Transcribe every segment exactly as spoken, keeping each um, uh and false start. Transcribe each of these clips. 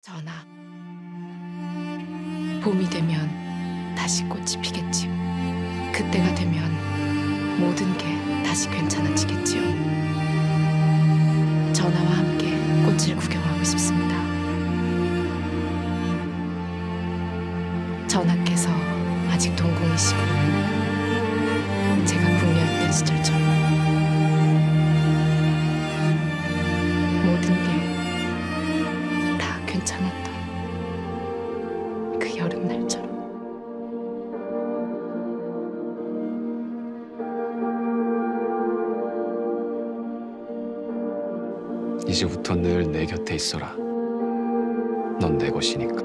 전하, 봄이 되면 다시 꽃이 피겠지요. 그때가 되면 모든 게 다시 괜찮아지겠지요. 전하와 함께 꽃을 구경하고 싶습니다. 전하께서 아직 동공이시고 제가 궁녀였던 시절처럼 모든 게 다 괜찮았던 그 여름날처럼. 이제부터 늘 내 곁에 있어라. 넌 내 것이니까.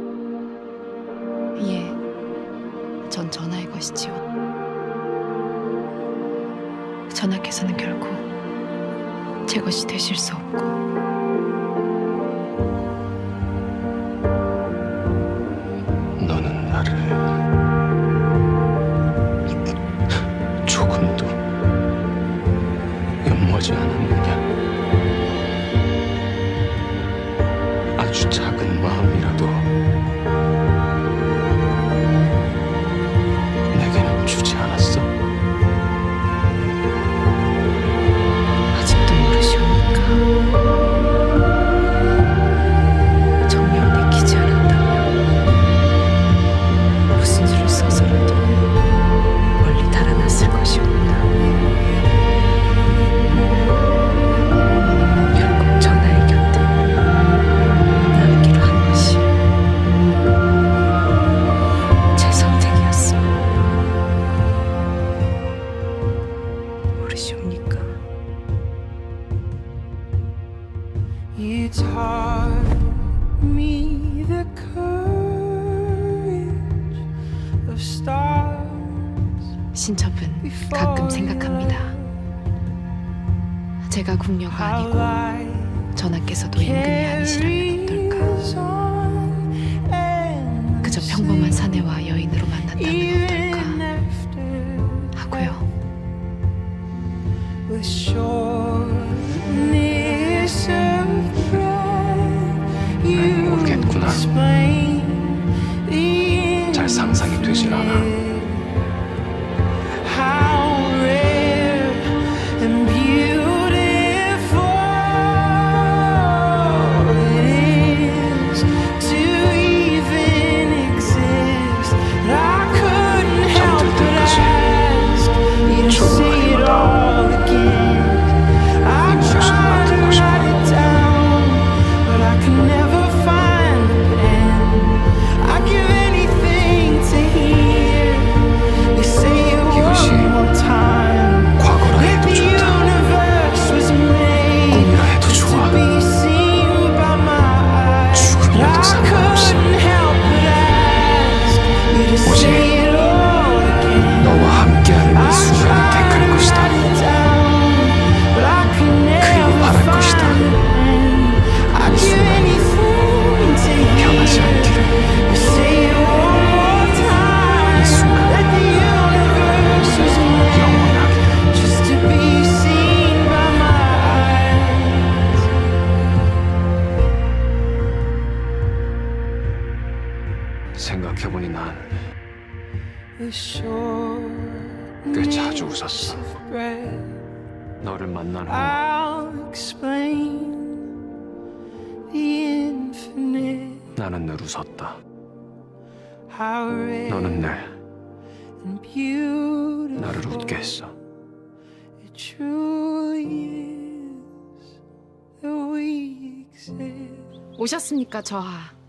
예, 전 전하의 것이지요. 전하께서는 결코 제 것이 되실 수 없고 너는 나를 조금도 엿보지 않았느냐? 아주 작은 마음이라도 내게는 주지 않았어? 아직도 모르시옵니까? 정녕 내키지 않았다면 무슨 수를 써서라도 멀리 달아났을 것이옵니다. 결국 전하의 곁에 남기로 한 것이 제 선택이었어. 모르시옵니까? You taught me the courage of stars. 신첩은 가끔 생각합니다. 제가 궁녀가 아니고 전하께서도 임금이 아니시라면 어떨까? 그저 평범한 사내와 여인으로 만난다면 어떨까 하고요. With shortness of breath, you 모르겠구나. explain the 잘 상상이 되질 않아. how rare and beautiful it is to even exist. I couldn't help 잠들 but 때까지 ask you to say it all again. I 이 목소리만 tried to 듣고 싶어. write it down, but I could never find the pen. I'd give anything to hear you say it 이것이 one more time. 과거라 If 해도 the 좋다. universe was made 꿈이라 해도 to 좋아. be seen by my eyes, 죽음이라도 I 상관없어. couldn't help but ask you to 오직 say it all again. 너와 함께하는 이 순간을 택할 것이다. 그리고 바랄 것이다. 이 순간이 변하지 않기를. 이 순간 영원하게. Just to be seen by my eyes. 생각해보니 난 The 꽤 자주 웃었어. shortness of breath, 너를 만난 후 I'll explain the infinite. 나는 늘 웃었다. How rare 너는 늘 and beautiful 나를 웃게 했어. it truly is that we exist. 오셨습니까, 저하?